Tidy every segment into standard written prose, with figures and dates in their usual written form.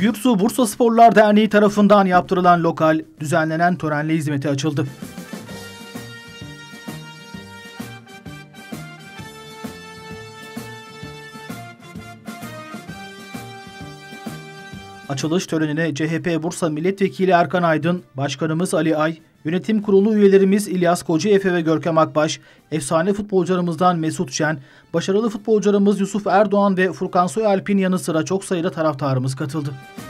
Gürsu Bursasporlar Derneği tarafından yaptırılan lokal düzenlenen törenle hizmete açıldı. Açılış törenine CHP Bursa Milletvekili Erkan Aydın, Başkanımız Ali Ay, Yönetim Kurulu üyelerimiz İlyas Kocaefe ve Görkem Akbaş, efsane futbolcularımızdan Mesut Şen, başarılı futbolcularımız Yusuf Erdoğan ve Furkan Soyalp'in yanı sıra çok sayıda taraftarımız katıldı.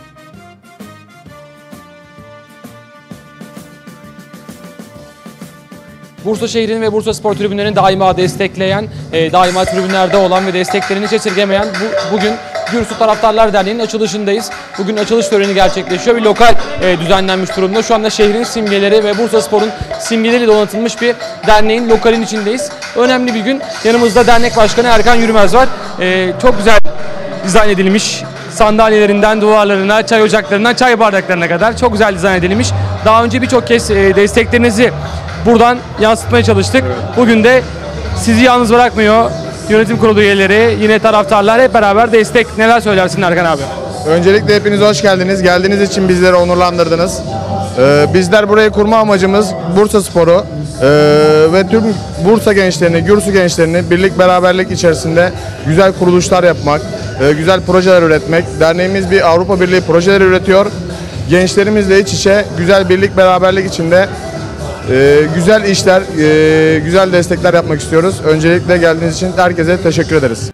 Bursa şehrinin ve Bursa Spor tribünlerini daima destekleyen, daima tribünlerde olan ve desteklerini hiç esirgemeyen bugün Gürsu Taraftarlar Derneği'nin açılışındayız. Bugün açılış töreni gerçekleşiyor. Bir lokal düzenlenmiş durumda. Şu anda şehrin simgeleri ve Bursa Spor'un simgeleriyle donatılmış bir derneğin lokalin içindeyiz. Önemli bir gün. Yanımızda dernek başkanı Erkan Yürümez var. Çok güzel dizayn edilmiş. Sandalyelerinden duvarlarına, çay ocaklarından çay bardaklarına kadar çok güzel dizayn edilmiş. Daha önce birçok kez desteklerinizi buradan yansıtmaya çalıştık. Bugün de sizi yalnız bırakmıyor. Yönetim kurulu üyeleri, yine taraftarlar hep beraber destek. Neler söylersin Erkan abi? Öncelikle hepiniz hoş geldiniz. Geldiğiniz için bizleri onurlandırdınız. Bizler burayı kurma amacımız Bursa Sporu ve tüm Bursa gençlerini, Gürsu gençlerini birlik beraberlik içerisinde güzel kuruluşlar yapmak, güzel projeler üretmek. Derneğimiz bir Avrupa Birliği projeleri üretiyor. Gençlerimizle iç içe güzel birlik beraberlik içinde güzel işler, güzel destekler yapmak istiyoruz. Öncelikle geldiğiniz için herkese teşekkür ederiz.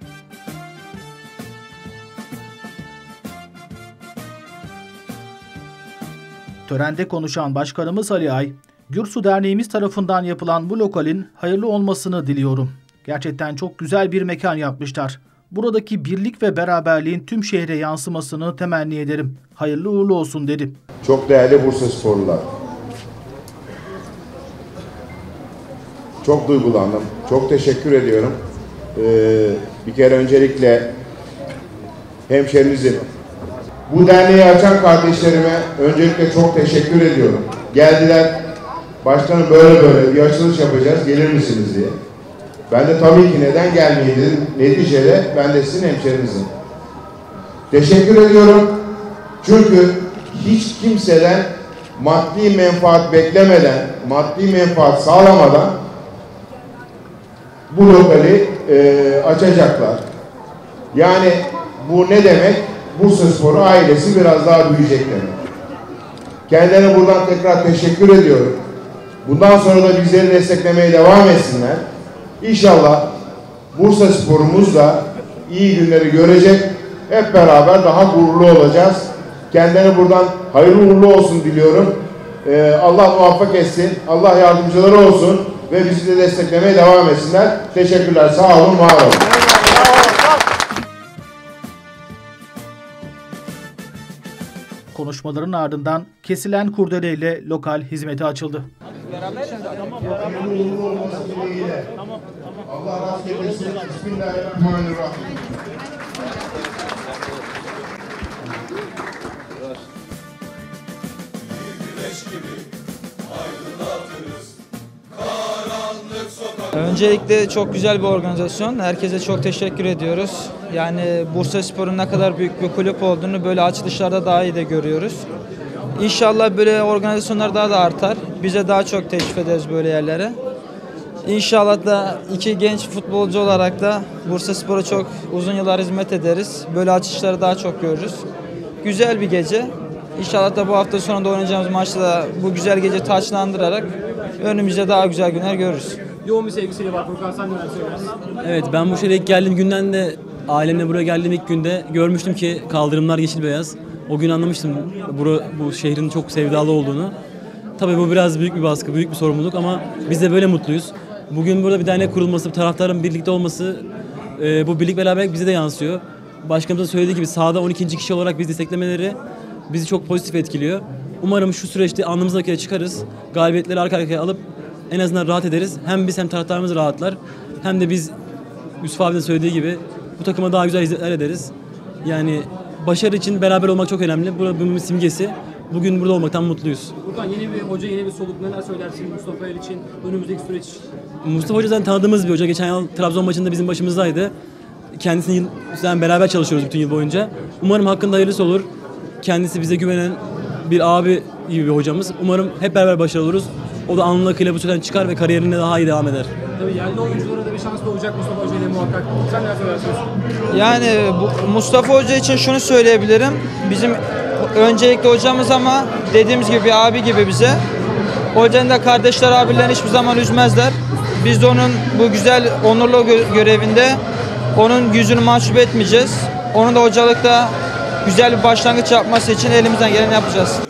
Törende konuşan Başkanımız Ali Ay, Gürsu Derneğimiz tarafından yapılan bu lokalin hayırlı olmasını diliyorum. Gerçekten çok güzel bir mekan yapmışlar. Buradaki birlik ve beraberliğin tüm şehre yansımasını temenni ederim. Hayırlı uğurlu olsun dedi. Çok değerli Bursa sporlular. Çok duygulandım. Çok teşekkür ediyorum. Bir kere öncelikle hemşerinizin, bu derneği açan kardeşlerime öncelikle çok teşekkür ediyorum. Geldiler, başkanım böyle bir açılış yapacağız, gelir misiniz diye. Ben de tabii ki neden gelmeyeyim dedim. Neticede ben de sizin hemşerinizim. Teşekkür ediyorum. Çünkü hiç kimseden maddi menfaat beklemeden, maddi menfaat sağlamadan bu lokali açacaklar. Yani bu ne demek? Bursa Sporu ailesi biraz daha büyüyecek demek. Kendilerine buradan tekrar teşekkür ediyorum. Bundan sonra da bizleri desteklemeye devam etsinler. İnşallah Bursa Spor'umuz da iyi günleri görecek. Hep beraber daha gururlu olacağız. Kendilerine buradan hayırlı uğurlu olsun diliyorum. Allah muvaffak etsin. Allah yardımcıları olsun. Ve bizi de desteklemeye devam etsinler. Teşekkürler. Sağ olun, var olun. Konuşmaların ardından kesilen kurdeleyle lokal hizmete açıldı. Allah razı getirsin. Bismillahirrahmanirrahim. Öncelikle çok güzel bir organizasyon. Herkese çok teşekkür ediyoruz. Yani Bursaspor'un ne kadar büyük bir kulüp olduğunu böyle açılışlarda daha iyi de görüyoruz. İnşallah böyle organizasyonlar daha da artar. Bize daha çok teşvik ederiz böyle yerlere. İnşallah da iki genç futbolcu olarak da Bursaspor'a çok uzun yıllar hizmet ederiz. Böyle açılışları daha çok görürüz. Güzel bir gece. İnşallah da bu hafta sonunda oynayacağımız maçta da bu güzel gece taçlandırarak önümüzde daha güzel günler görürüz. Yoğun bir sevgisiyle var. Furkan, sen neler söylersin? Evet, ben bu şehre ilk geldiğim günden de ailemle buraya geldiğim ilk günde görmüştüm ki kaldırımlar yeşil beyaz. O gün anlamıştım bu şehrin çok sevdalı olduğunu. Tabii bu biraz büyük bir baskı, büyük bir sorumluluk ama biz de böyle mutluyuz. Bugün burada bir dernek kurulması, taraftarın birlikte olması, bu birlik beraberlik bize de yansıyor. Başkanımızın söylediği gibi sahada 12. kişi olarak biz desteklemeleri bizi çok pozitif etkiliyor. Umarım şu süreçte alnımızdakilere çıkarız, galibiyetleri arka arkaya alıp en azından rahat ederiz. Hem biz hem taraftarımız rahatlar. Hem de biz Yusuf abinin söylediği gibi bu takıma daha güzel hizmetler ederiz. Yani başarı için beraber olmak çok önemli. Bunun simgesi. Bugün burada olmaktan mutluyuz. Furkan, yeni bir hoca, yeni bir soluk. Neler söylersin Mustafa El için, önümüzdeki süreç için? Mustafa Hoca zaten tanıdığımız bir hoca. Geçen yıl Trabzon maçında bizim başımızdaydı. Kendisiyle beraber çalışıyoruz bütün yıl boyunca. Umarım hakkında hayırlısı olur. kendisi bize güvenen bir abi gibi bir hocamız. Umarım hep beraber başarılı oluruz. O da anında kılavuzdan çıkar ve kariyerine daha iyi devam eder. Tabii yerli oyunculara da bir şans doğacak Mustafa Hoca ile muhakkak. Sen neler söylersin? Yani Mustafa Hoca için şunu söyleyebilirim. Bizim öncelikle hocamız ama dediğimiz gibi bir abi gibi bize. Hocanın da kardeşler abilerini hiçbir zaman üzmezler. Biz de onun bu güzel onurlu görevinde onun yüzünü mahcup etmeyeceğiz. Onun da hocalıkta güzel bir başlangıç yapması için elimizden geleni yapacağız.